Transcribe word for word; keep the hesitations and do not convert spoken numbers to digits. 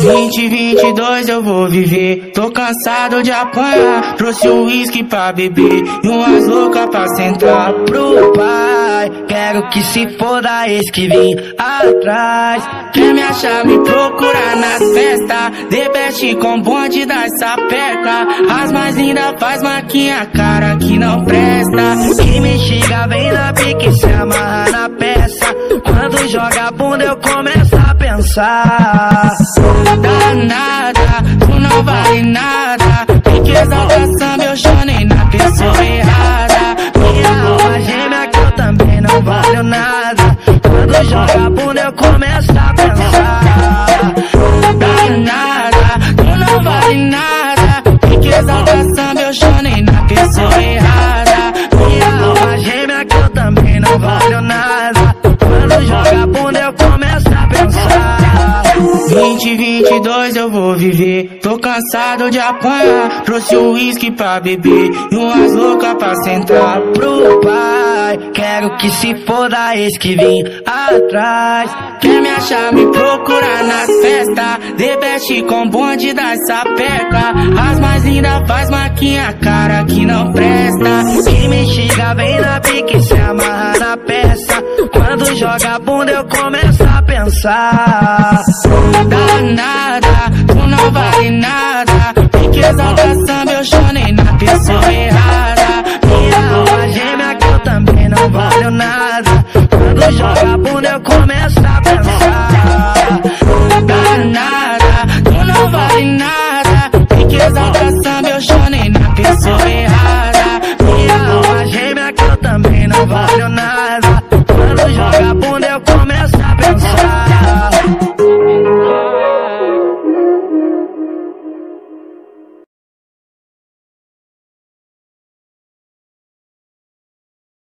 vinte, vinte e dois eu vou viver, tô cansado de apanhar. Trouxe o uísque pra beber e umas loucas pra sentar. Pro pai, quero que se foda esse que vim atrás. Quer me achar, me procurar nas festas. The Best com bonde da sapeca. As mais lindas faz maquinha, cara que não presta. Que me xinga, vem na pique, se amarra na peça. Quando joga a bunda eu começo a pensar. Danada, tu não vale nada. Pique exaltação, eu chorei na pessoa errada. Minha alma gêmea que eu também não valho nada. Quando joga a bunda eu começo a pensar. Danada, tu não vale nada. Pique exaltação, eu chorei na pessoa errada. Minha alma gêmea que eu também não valho nada. Quando joga a bunda eu começo a pensar. vinte, vinte e dois eu vou viver, tô cansado de apanhar. Trouxe o uísque pra beber e umas loucas pra sentar. Pro pai, quero que se foda esse que vim atrás. Quer me achar, me procurar nas festas. The Best com bonde da sapeca. As mais lindas faz maquinha, cara que não presta. Que me xinga, vem na pique, se amarra na peça. Quando joga a bunda eu começo a pensar. Danada.